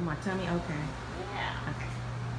My tummy? Okay. Yeah. Okay.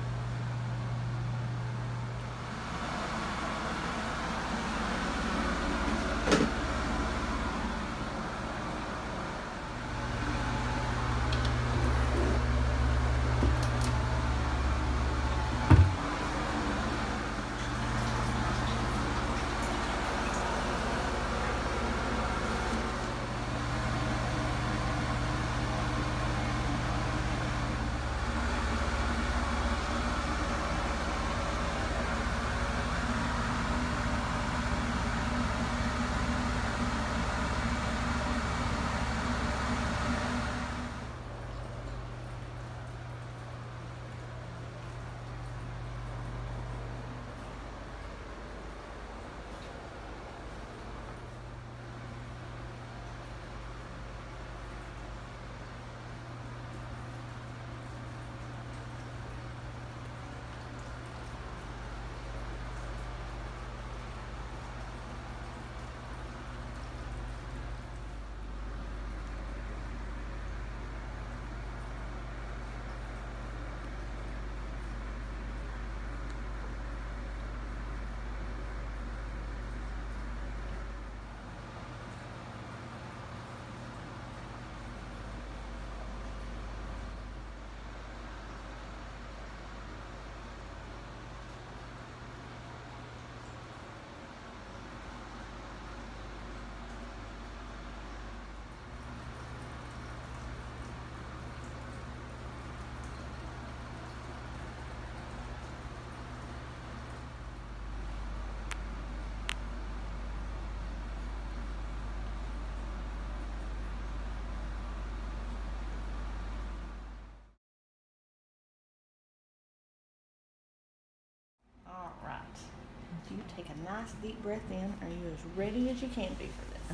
All right. You take a nice deep breath in. Are you as ready as you can be for this?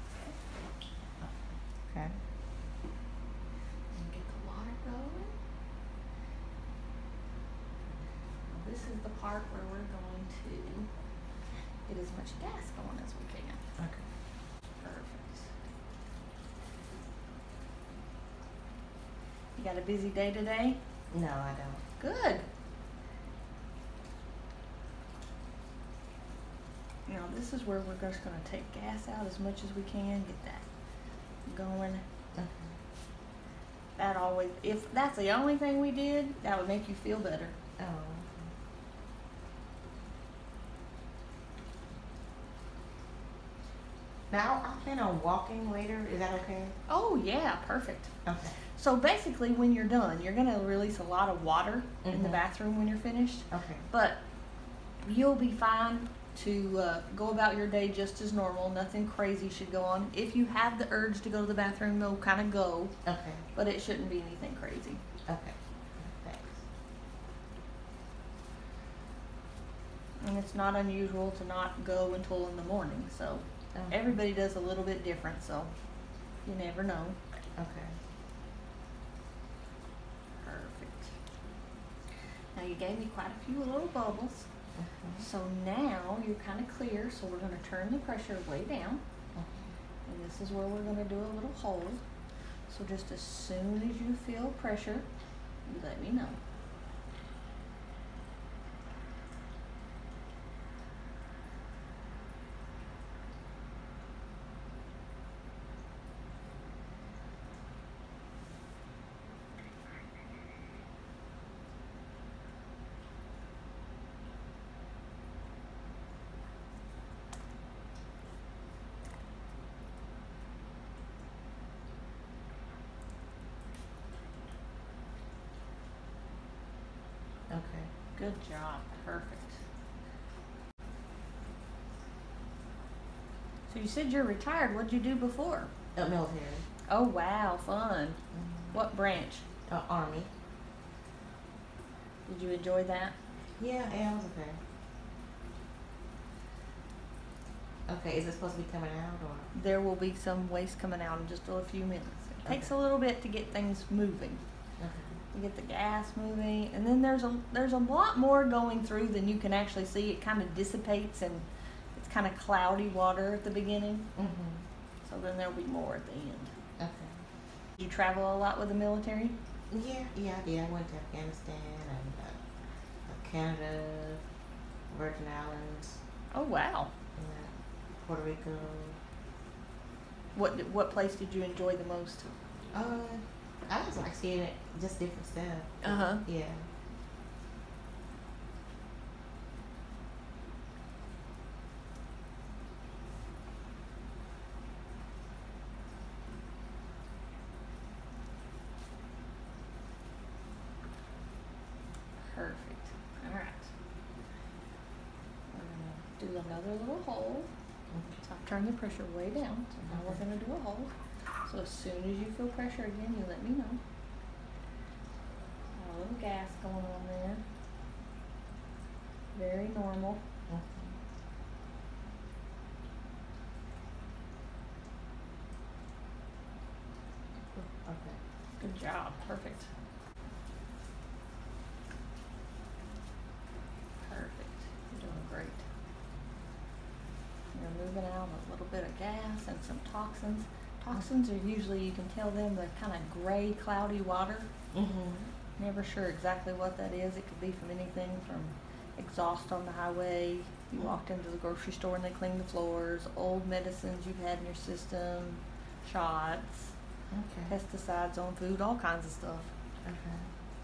Okay. And get the water going. This is the part where we're going to get as much gas going as we can. Okay. Perfect. You got a busy day today? No, I don't. Good. Now this is where we're just going to take gas out as much as we can, get that going. Okay. That always, if that's the only thing we did, that would make you feel better. Oh. Now I plan on walking later. Is that okay? Oh yeah, perfect. Okay. So basically when you're done, you're going to release a lot of water in the Mhm. bathroom when you're finished, Okay. but you'll be fine to go about your day just as normal. Nothing crazy should go on. If you have the urge to go to the bathroom, they'll kind of go, Okay. but it shouldn't be anything crazy. Okay. Thanks. And it's not unusual to not go until in the morning, so Okay. everybody does a little bit different, so you never know. Okay. Perfect. Now you gave me quite a few little bubbles, Okay. so now you're kind of clear, so we're going to turn the pressure way down, Okay. and this is where we're going to do a little hold. So just as soon as you feel pressure, you let me know. Okay. Good job. Perfect. So you said you're retired. What'd you do before? Military. Oh wow, fun. Mm-hmm. What branch? Army. Did you enjoy that? Yeah, it was okay. Okay, is it supposed to be coming out or? There will be some waste coming out in just a few minutes. It takes a Okay. little bit to get things moving. Okay. To get the gas moving, and then there's a lot more going through than you can actually see. It kind of dissipates, and it's kind of cloudy water at the beginning. Mm-hmm. So then there'll be more at the end. Okay. You travel a lot with the military? Yeah, I did. I went to Afghanistan and Canada, Virgin Islands, Oh wow. Puerto Rico. What place did you enjoy the most? Uh, I just like seeing it, just different stuff. Uh-huh. Yeah. Perfect. All right. We're gonna do another little hole. So I've turned the pressure way down. So now we're gonna do a hole. So as soon as you feel pressure again, you let me know. A little gas going on there. Very normal. Okay. Good job. Perfect. Perfect. You're doing great. You're moving out a little bit of gas and some toxins. Toxins are usually, you can tell them, they're kind of gray, cloudy water. Never sure exactly what that is. It could be from anything from exhaust on the highway. You walked into the grocery store and they cleaned the floors. Old medicines you've had in your system. Shots. Okay. Pesticides on food. All kinds of stuff. Okay.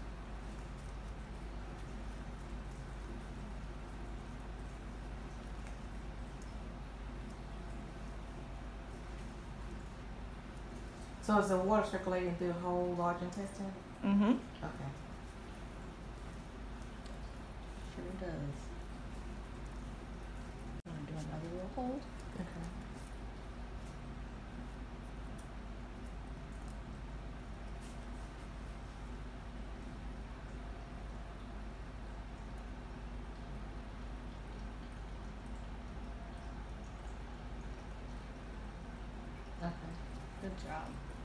So is the water circulating through the whole large intestine? Mm-hmm. Okay. Sure does. I'm gonna do another little hold. Okay. Okay. Good job.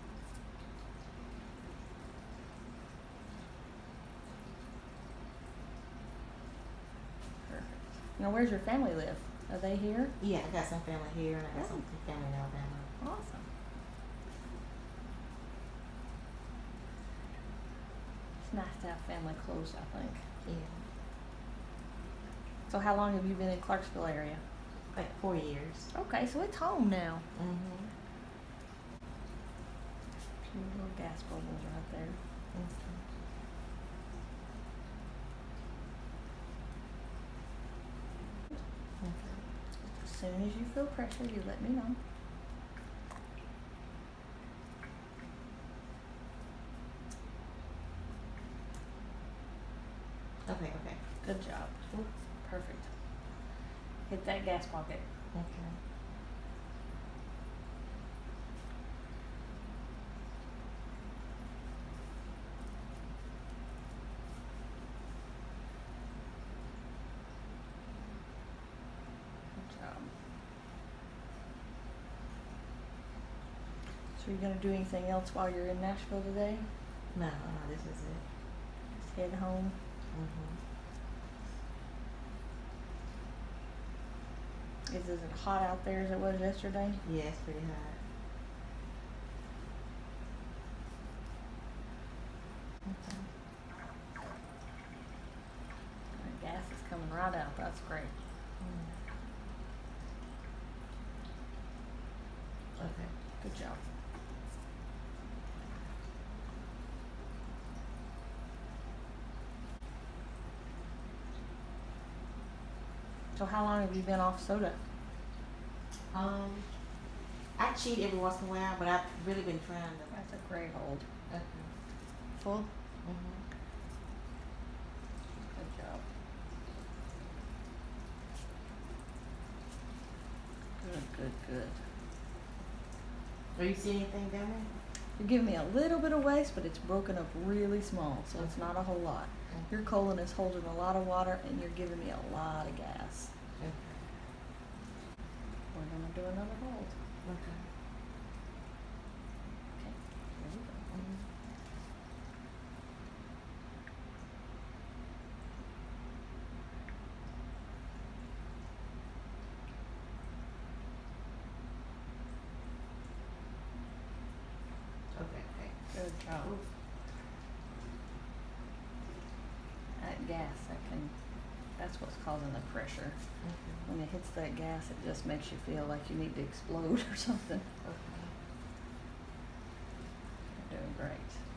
Perfect. Now, where's your family live? Are they here? Yeah, I got some family here and I got Oh. some family in Alabama. Awesome. It's nice to have family close, I think. Yeah. So how long have you been in Clarksville area? Like 4 years. Okay, so it's home now. Mm-hmm. Few little gas bubbles right there. Okay. As soon as you feel pressure, you let me know. Okay. Okay. Good job. Perfect. Hit that gas pocket. Okay. Good job. So you're gonna do anything else while you're in Nashville today? No, this is it. Just head home. Mm-hmm. Is it hot out there as it was yesterday? Yeah, it's pretty hot. Okay. The gas is coming right out. That's great. Okay. Good job. So how long have you been off soda? I cheat every once in a while, but I've really been trying to. That's a great hold. Okay. Full? Mm-hmm. Good job. Good. Are you seeing anything down there? You're giving me a little bit of waste, but it's broken up really small, so it's not a whole lot. Your colon is holding a lot of water, and you're giving me a lot of gas. Okay. We're gonna do another hold. Okay. Okay. Here we go. Mm-hmm. Okay. Good job. gas, that's what's causing the pressure. Okay. When it hits that gas, it just makes you feel like you need to explode or something. Okay. You're doing great.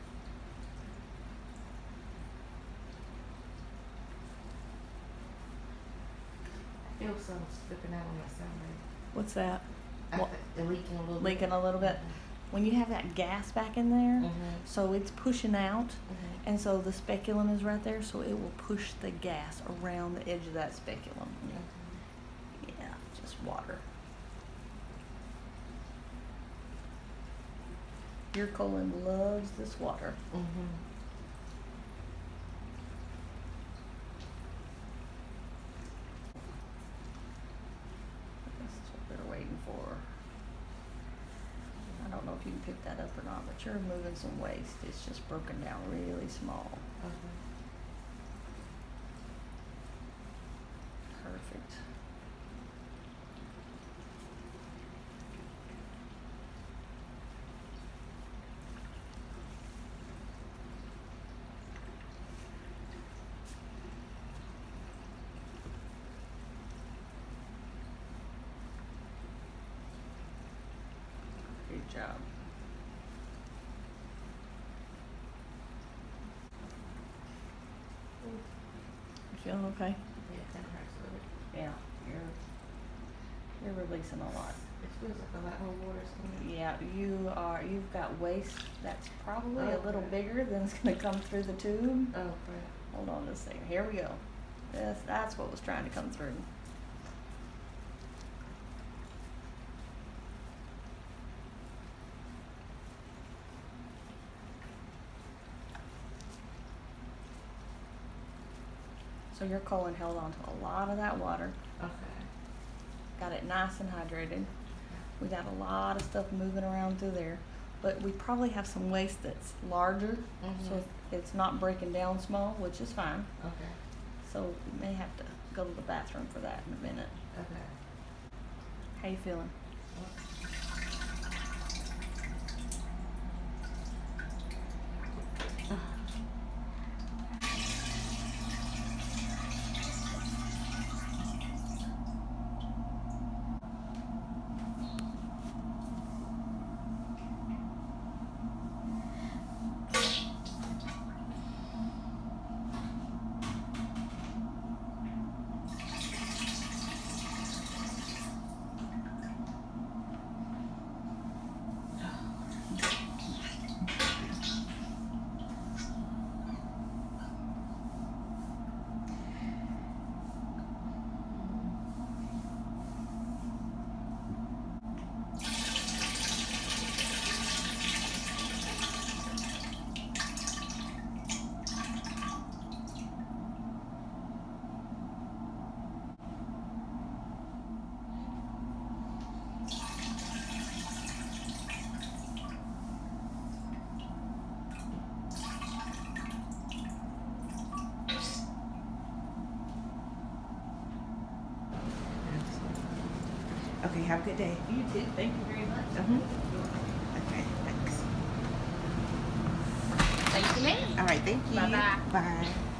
I feel some slipping out on my sunburn. What's that? They're leaking a little bit. Leaking a little bit. When you have that gas back in there, so it's pushing out, and so the speculum is right there, so it will push the gas around the edge of that speculum. Yeah, just water. Your colon loves this water. That's what they're waiting for. I don't know if you can pick that up or not, but you're moving some waste. It's just broken down really small. Perfect. Good job. You feeling okay? Yeah, it kinda hurts a little bit. Yeah, you're releasing a lot. It feels like a lot more water's coming. Yeah, you've got waste that's probably a little Okay. bigger than it's gonna come through the tube. Oh, crap. Hold on a second. Here we go. That's what was trying to come through. So your colon held on to a lot of that water. Okay. Got it nice and hydrated. We got a lot of stuff moving around through there, but we probably have some waste that's larger, so it's not breaking down small, which is fine. Okay. So we may have to go to the bathroom for that in a minute. Okay. How you feeling? Okay, have a good day. You too. Thank you very much. Okay, thanks. Thank you, ma'am. All right, thank you. Bye-bye. Bye.